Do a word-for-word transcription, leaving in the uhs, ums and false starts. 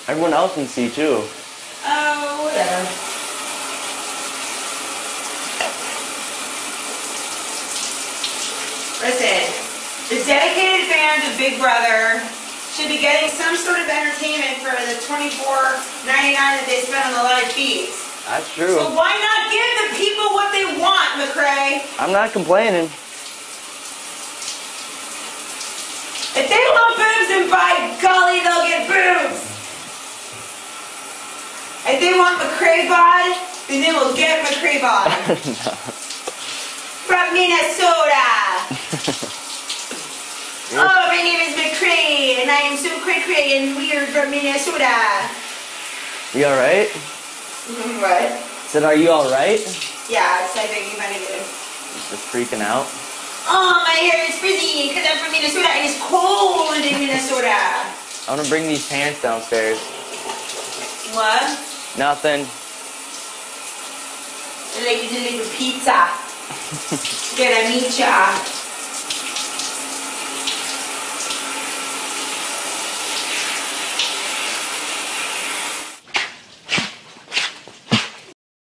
Everyone else can see too. Oh, whatever. Listen, the dedicated fans of Big Brother should be getting some sort of entertainment for the twenty-four ninety-nine that they spend on the live feeds. That's true. So why not give the people what they want, McCray? I'm not complaining. If they want boobs, then by golly, they'll get boobs. If they want McCray bod, then they will get McCray bod. No. From Minnesota. Oh, my name is McCray, and I am so cray-cray and weird from Minnesota. You alright? What? Said, are you alright? Yeah, it's like making fun of you. Just freaking out. Oh, my hair is frizzy because I'm from Minnesota and it's cold in Minnesota. I want to bring these pants downstairs. What? Nothing. I like to deliver pizza. Gonna meet ya.